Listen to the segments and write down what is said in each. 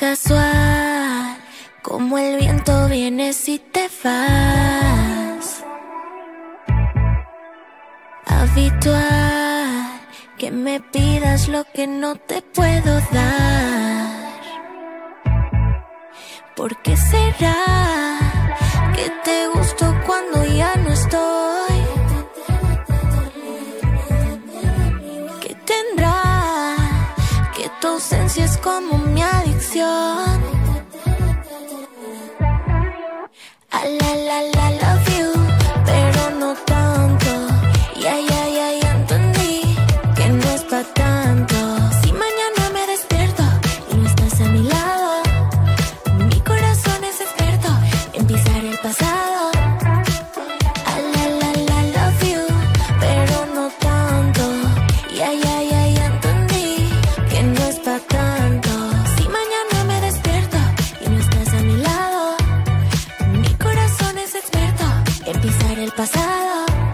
casual, como el viento vienes y te vas. Habitual, que me pidas lo que no te puedo dar. ¿Por qué será que te gusto cuando ya no estoy? ¿Qué tendrá que tu ausencia es como mi adicción? La love you, pero no tanto. Ya entendí que no es pa' tanto. Si mañana me despierto y no estás a mi lado, mi corazón es experto en pisar el pasado. La love you, pero no tanto. Ya entendí que no es pa' tanto. Si mañana me despierto y no estás a mi lado, mi corazón es experto en pisar el pasado.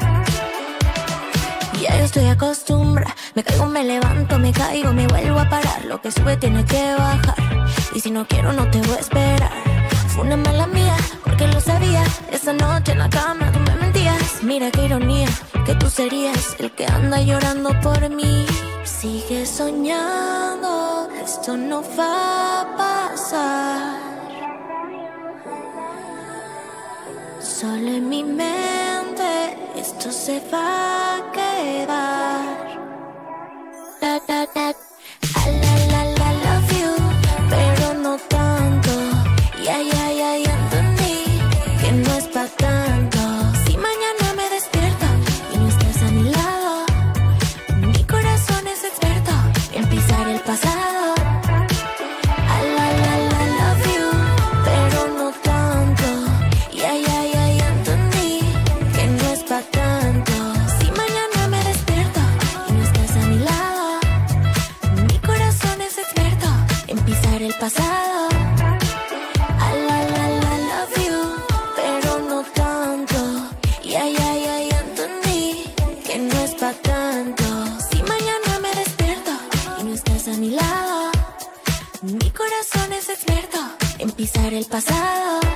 Ya yo estoy acostumbrada, me caigo, me levanto, me caigo, me vuelvo a parar. Lo que sube tiene que bajar, y si no quiero no te voy a esperar. Fue una mala mía, porque lo sabía. Esa noche en la cama tú me mentías. Mira qué ironía, que tú serías el que anda llorando por mí. Sigue soñando, esto no va a pasar. Solo en mi mente esto se va a quedar. La love you, pero no tanto. Ya entendí que no es pa' tanto. Si mañana me despierto y no estás a mi lado, mi corazón es experto en pisar el pasado. La love you, pero no tanto. Ya entendí que no es pa' tanto. Si mañana me despierto y no estás a mi lado, mi corazón es experto en pisar el pasado. Love you, pero no tanto. Ya entendí que no es pa' tanto. Si mañana me despierto y no estás a mi lado, mi corazón es experto en pisar el pasado.